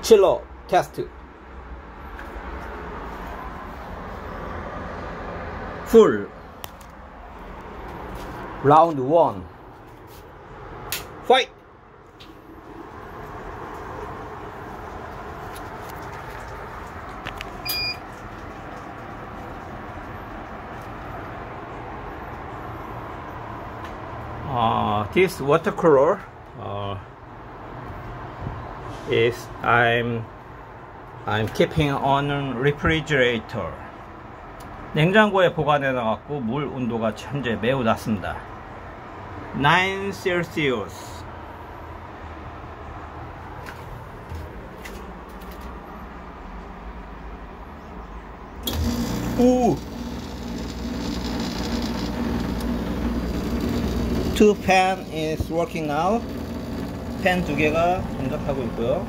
chiller test. Full. Round 1. Fight. This watercolor is I'm keeping on refrigerator. 냉장고에 보관해 놔갖고 물 온도가 현재 매우 낮습니다. 9 Celsius. 오! Two fan is working now. 팬 두 개가 동작하고 있고요.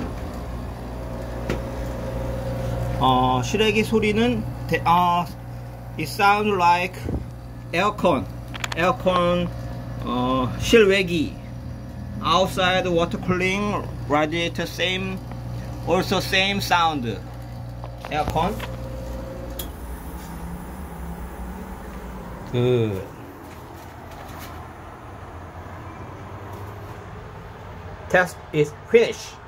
실외기 소리는 it sounds like aircon. 실외기. Outside water cooling radiator also same sound. Aircon. Good. Test is finished.